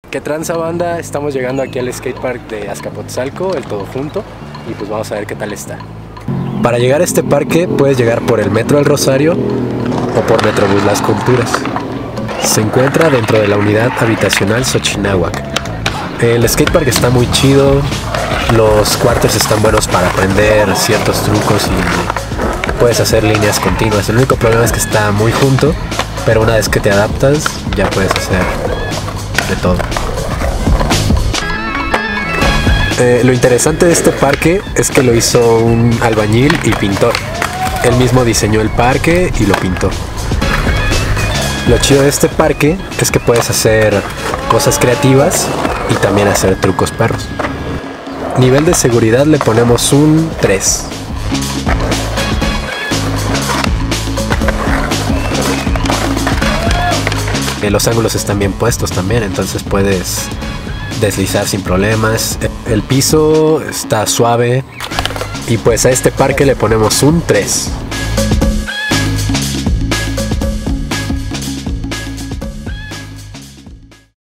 ¿Qué tranza, banda? Estamos llegando aquí al skatepark de Azcapotzalco, el Todo Junto, y pues vamos a ver qué tal está. Para llegar a este parque puedes llegar por el Metro El Rosario o por Metrobús Las Culturas. Se encuentra dentro de la unidad habitacional Xochinahuac. El skatepark está muy chido, los quarters están buenos para aprender ciertos trucos y puedes hacer líneas continuas. El único problema es que está muy junto, pero una vez que te adaptas ya puedes hacer de todo. Lo interesante de este parque es que lo hizo un albañil y pintor. Él mismo diseñó el parque y lo pintó. Lo chido de este parque es que puedes hacer cosas creativas y también hacer trucos perros. Nivel de seguridad le ponemos un 3. Los ángulos están bien puestos también, entonces puedes deslizar sin problemas. El piso está suave y pues a este parque le ponemos un 3.